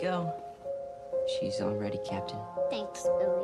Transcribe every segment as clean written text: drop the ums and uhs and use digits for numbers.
go. She's all ready, Captain. Thanks, Billy.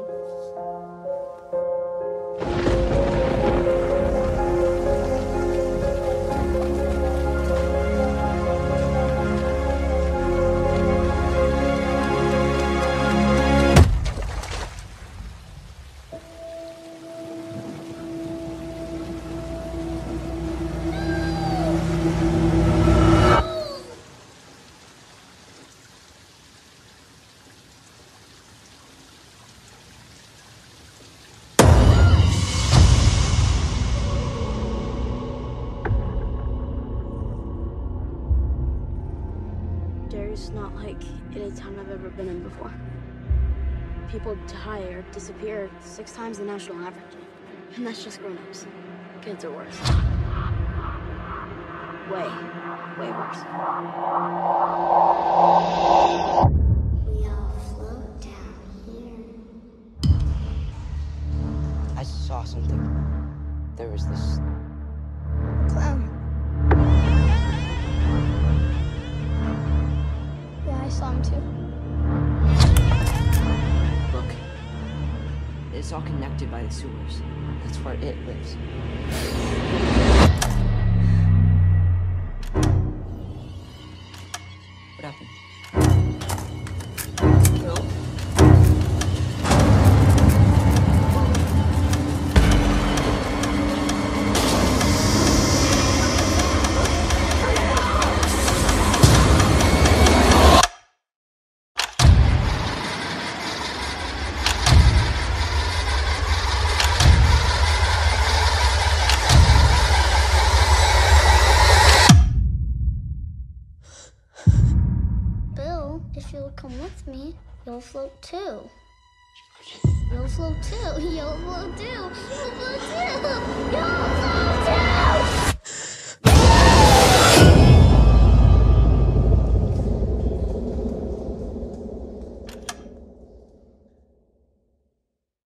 Derry's not like any town I've ever been in before. People die or disappear 6 times the national average. And that's just grown-ups. Kids are worse. Way, way worse. We all float down here. I saw something. There was this Clown. Yeah, I saw him too. look. It's all connected by the sewers. That's where it lives. What happened? Bill? Bill, if you'll come with me, you'll float too. You'll float too. You'll float too.